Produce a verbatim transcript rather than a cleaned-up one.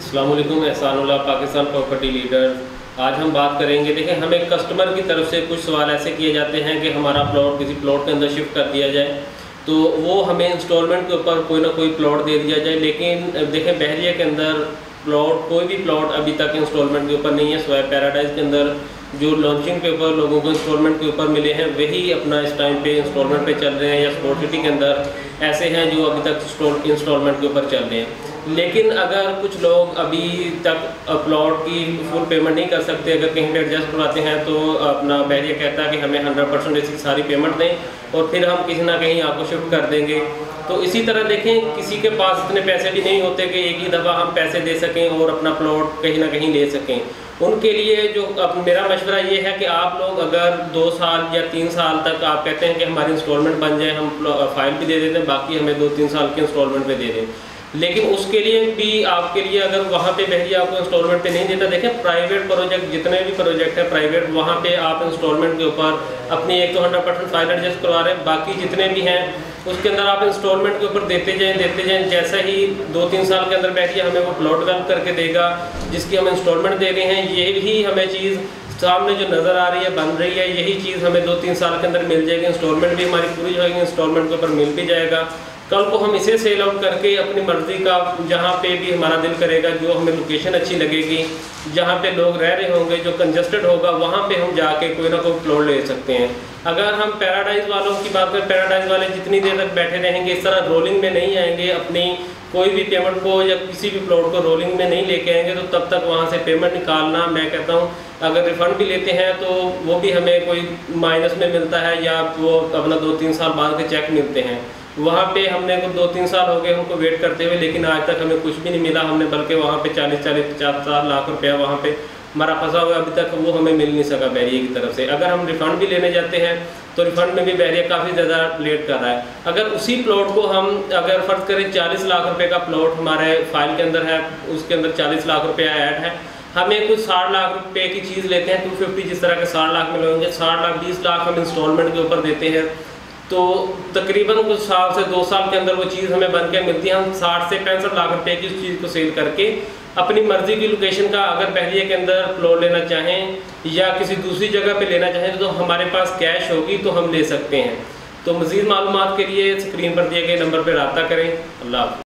अस्सलाम वालेकुम, Ehsanullah Pakistan property leader. आज हम बात करेंगे, देखें हमें कस्टमर की तरफ से कुछ सवाल ऐसे किए जाते हैं कि हमारा प्लॉट किसी प्लॉट के अंदर शिफ्ट कर दिया जाए, तो वो हमें इंस्टॉलमेंट के ऊपर कोई ना कोई प्लॉट दे दिया जाए। लेकिन देखें बहरिया के अंदर प्लॉट कोई भी प्लॉट अभी तक इंस्टॉलमेंट के ऊपर नहीं है। सिवाय पैराडाइज के अंदर जो लॉन्चिंग पेपर लोगों को इंस्टॉलमेंट के ऊपर मिले हैं वही अपना इस टाइम पे इंस्टॉलमेंट पे चल रहे हैं, या स्पोर्ट्स सिटी के अंदर ऐसे हैं जो अभी तक इंस्टॉलमेंट के ऊपर चल रहे हैं। लेकिन अगर कुछ लोग अभी तक प्लॉट की फुल पेमेंट नहीं कर सकते, अगर कहीं पे एडजस्ट करवाते हैं तो अपना बहरिया कहता है कि हमें हंड्रेड परसेंट इसकी सारी पेमेंट दें और फिर हम किसी ना कहीं आपको शिफ्ट कर देंगे। तो इसी तरह देखें किसी के पास इतने पैसे भी नहीं होते कि एक ही दफ़ा हम पैसे दे सकें और अपना प्लॉट कहीं ना कहीं ले सकें। उनके लिए जो अब मेरा मशवरा ये है कि आप लोग अगर दो साल या तीन साल तक आप कहते हैं कि हमारी इंस्टॉलमेंट बन जाए, हम फाइल भी दे देते हैं, बाकी हमें दो तीन साल के इंस्टॉलमेंट पे दे दें। लेकिन उसके लिए भी आपके लिए अगर वहाँ पे बहरिया आपको इंस्टॉलमेंट पे नहीं देता, देखें प्राइवेट प्रोजेक्ट जितने भी प्रोजेक्ट है प्राइवेट, वहाँ पे आप इंस्टॉलमेंट के ऊपर अपनी एक तो हंड्रेड परसेंट फाइल एडजस्ट करवा रहे हैं, बाकी जितने भी हैं उसके अंदर आप इंस्टॉलमेंट के ऊपर देते जाएँ देते जाएँ जैसा ही दो तीन साल के अंदर बहरिया हमें वो प्लॉट डेवलप करके देगा जिसकी हम इंस्टॉलमेंट दे रहे हैं। ये भी हमें चीज़ सामने जो नज़र आ रही है बन रही है, यही चीज़ हमें दो तीन साल के अंदर मिल जाएगी। इंस्टॉलमेंट भी हमारी पूरी जाएगी, इंस्टॉलमेंट के ऊपर मिल भी जाएगा। कल को हम इसे सेल आउट करके अपनी मर्ज़ी का जहाँ पे भी हमारा दिल करेगा, जो हमें लोकेशन अच्छी लगेगी, जहाँ पे लोग रह रहे होंगे, जो कंजस्टेड होगा, वहाँ पे हम जाके कोई ना कोई प्लॉट ले सकते हैं। अगर हम पैराडाइज वालों की बात करें, पैराडाइज वाले जितनी देर तक बैठे रहेंगे इस तरह रोलिंग में नहीं आएंगे, अपनी कोई भी पेमेंट को या किसी भी प्लॉट को रोलिंग में नहीं लेके आएंगे, तो तब तक वहाँ से पेमेंट निकालना, मैं कहता हूँ अगर रिफ़ंड भी लेते हैं तो वो भी हमें कोई माइनस में मिलता है, या वो अपना दो तीन साल बाद के चेक मिलते हैं। वहाँ पे हमने को दो तीन साल हो गए हमको वेट करते हुए, लेकिन आज तक हमें कुछ भी नहीं मिला। हमने बल्कि वहाँ पे चालीस चालीस पचास पचास लाख रुपया वहाँ पे हमारा फंसा हुआ, अभी तक वो हमें मिल नहीं सका बहरिया की तरफ से। अगर हम रिफ़ंड भी लेने जाते हैं तो रिफ़ंड में भी बहरिया काफ़ी ज़्यादा लेट कर रहा है। अगर उसी प्लॉट को हम अगर फ़र्ज़ करें चालीस लाख रुपये का प्लॉट हमारे फाइल के अंदर है, उसके अंदर चालीस लाख रुपया ऐड है, हमें कुछ साठ लाख रुपए की चीज़ लेते हैं, टू फिफ्टी जिस तरह के साठ लाख में लोगे, साठ लाख बीस लाख हम इंस्टॉलमेंट के ऊपर देते हैं, तो तकरीबन कुछ साल से दो साल के अंदर वो चीज़ हमें बन के मिलती है। हम साठ से पैंसठ लाख रुपए की उस चीज़ को सेल करके अपनी मर्ज़ी की लोकेशन का अगर बहरिया के अंदर प्लॉट लेना चाहें या किसी दूसरी जगह पे लेना चाहें तो हमारे पास कैश होगी तो हम ले सकते हैं। तो मज़ीद मालूमात के लिए स्क्रीन पर दिए गए नंबर पर रब्ता करें। अल्लाह हाफ़िज़।